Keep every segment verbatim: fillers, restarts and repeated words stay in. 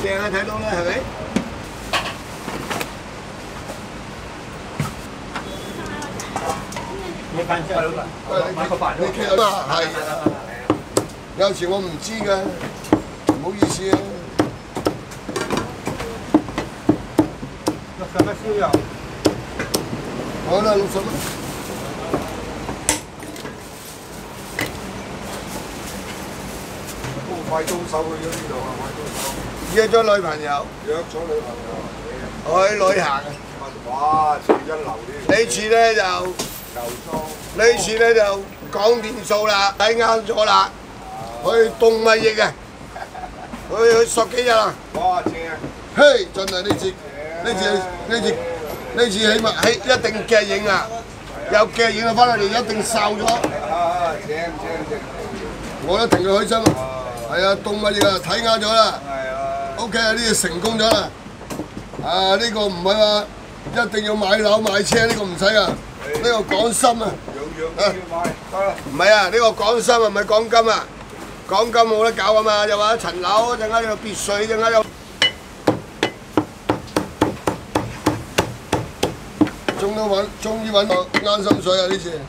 正啊，睇到啦，係咪？ 你飯先啊，老闆，買個飯你企喺啊，係。有時我唔知㗎，唔好意思啊。 六十蚊燒油。 好啦，六十蚊。快到手去咗呢度啊！快到手。約咗女朋友。約咗女朋友。去旅行啊！哇！錢一流啲。呢次咧就舊裝。呢次咧就講掂數啦，睇啱咗啦。去動物營啊！去去十幾日啊！哇！正啊！嘿，真係呢次呢次呢次呢次起碼起一定夾影啊！有夾影啊，翻嚟一定瘦咗。啊！正正正。我都挺佢開心啊！係啊，動物營啊，睇啱咗啦。係啊。O K 啊，呢個成功咗啦。啊，呢個唔係話一定要買樓買車，呢個唔使啊。呢個講心啊。樣樣都要買，得啦。唔係啊，呢個講心啊，唔係講金啊。講金冇得搞啊嘛，又話一層樓，陣間有別墅，陣間有。終都揾，終於揾到啱心水啊！呢次。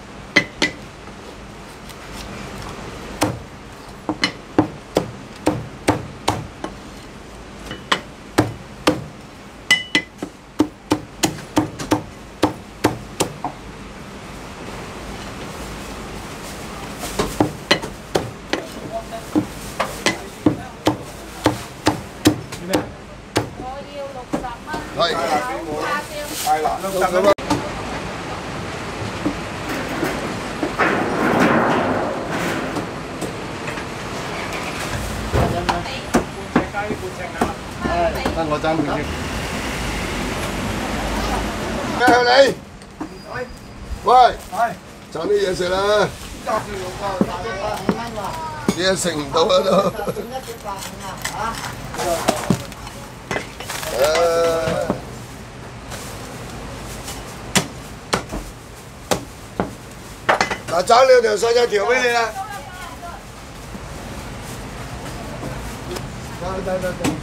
係，係啦，六十蚊。得我爭半隻。咩向你？喂，賺啲嘢食啦。嘢食唔到啦都。誒。嗱，找兩條細細條俾你啦。得得得得。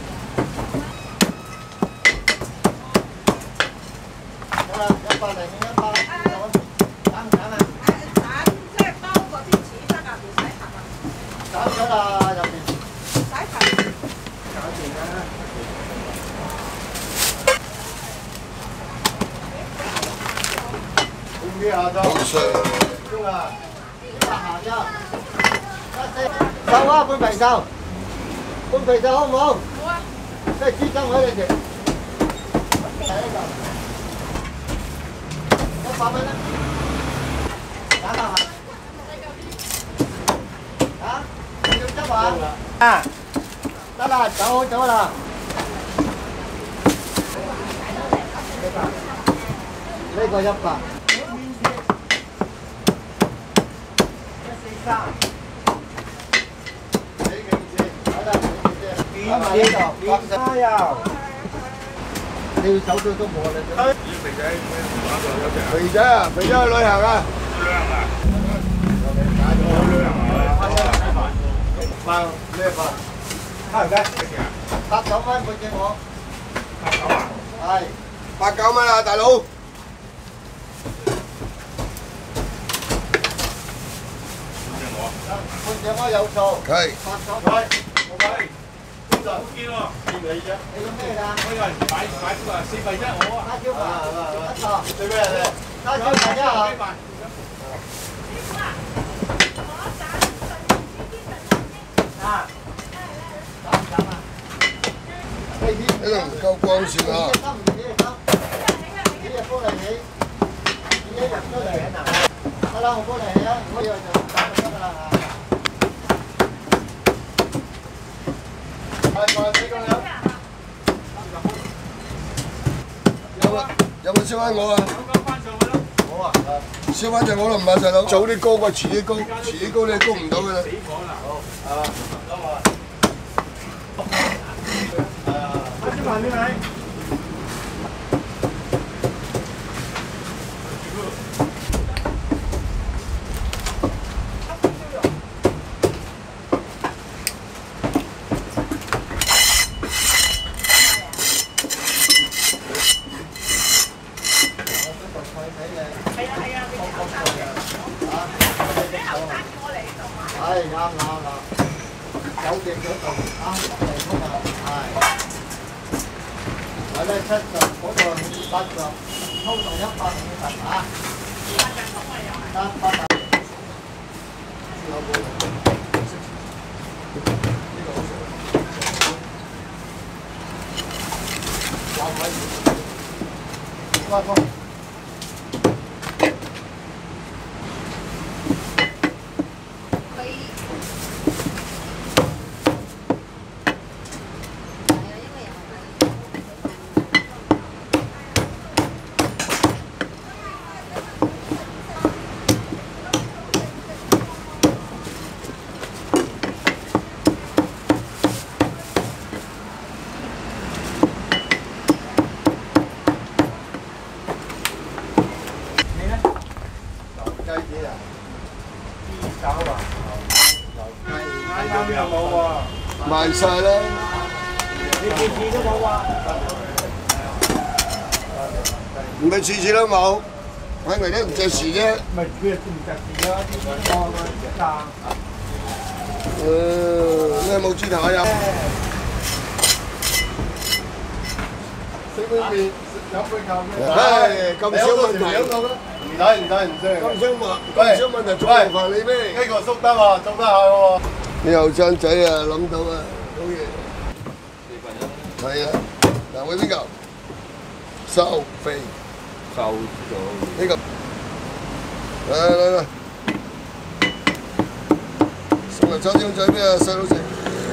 得啦，一百零一百，斬唔斬啊？斬，即係包嗰啲紙得啊，唔使拍啊。斬咗啦，入邊。唔使拍。搞掂啦。五幾下晝？好衰。中啊！一百下啫。瘦啊，半肥瘦。半肥瘦好唔好？好啊。即係豬筋可以你食。喺呢度。一百蚊啦。打下。啊？你要執啊？啊！得啦，走好走啦。呢個一百。三，幾幾錢？睇啦，幾幾錢？邊度？加油！你要走到都冇啦。肥仔，肥仔啊，肥仔去旅行啊！旅行啊！去旅行啊！包咩包？蝦雞？八九蚊半隻我。八九啊？係。八九蚊啊，大佬！半隻我有數，係八九蚊，冇計，邊度好見喎？見你啫。你講咩㗎？我有人買買咗四份一我啊。叉燒飯，一個。最咩咧？叉燒飯一盒。啊！斬唔斬啊？呢度唔夠光線啊！幾日幫你起？幾日都嚟啊？得啦，我幫你起啊！如果要就斬就得㗎啦嚇。有冇有冇燒翻我啊？好啊！燒翻隻我都唔怕細佬，早啲高過遲啲高，遲啲高你高唔到㗎啦。死火啦！好啊！叉燒飯邊位？ 係啱啱啱，有極嗰度啱地嗰度係。係咧七十嗰度八十，抽到一百五十啊！得八十。快放！雞子啊，豬手啊，牛雞，啱啱又冇喎，賣晒啦，你次次都冇啊？唔係次次都冇，我以為你唔隻時啫。咪佢係唔隻時咯，啲貨個隻價。誒，你有冇豬頭啊？食杯麵，飲杯咖啡。唉，咁少問題。唔使唔使唔使。咁少問，咁少問題做麻煩你咩？呢個縮得喎，做得下喎。你後生仔啊，諗到啊，好嘢。四份一。係啊，嗱，會邊個？收費。收咗。呢個。嚟嚟嚟。送嚟炒點仔俾阿細佬食。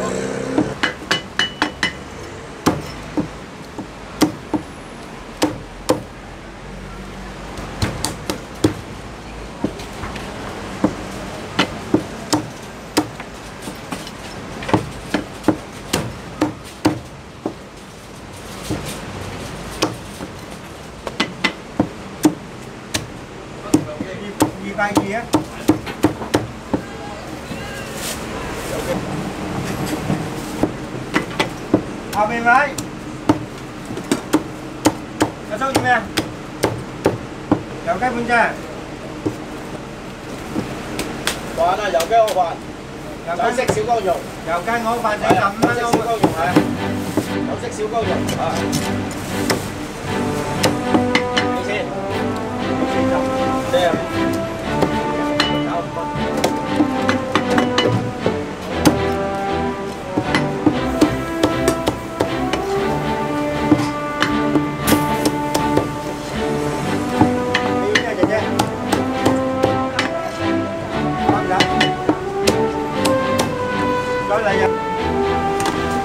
二百二啊！後面買，有收住咩啊？油雞半隻。飯啊，油雞我飯。有色小羔肉。油雞我飯仔十五蚊小羔肉係。有色小羔肉啊。幾錢？四十。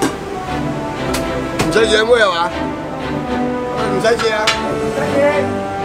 唔使借妹係嘛？唔使借啊？唔使借。